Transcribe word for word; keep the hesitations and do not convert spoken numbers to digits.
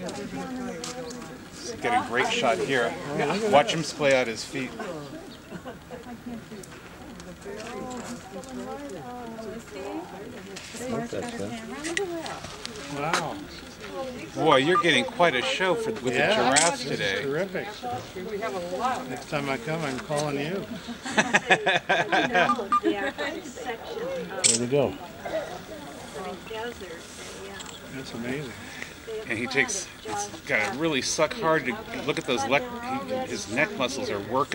Get a great shot here. Watch him splay out his feet. Wow. Boy, you're getting quite a show for with Yeah, the giraffes today. Terrific. Next time I come, I'm calling you. There we go. That's amazing. And he takes, it's got to really suck hard to look at those, le he, his neck muscles are working.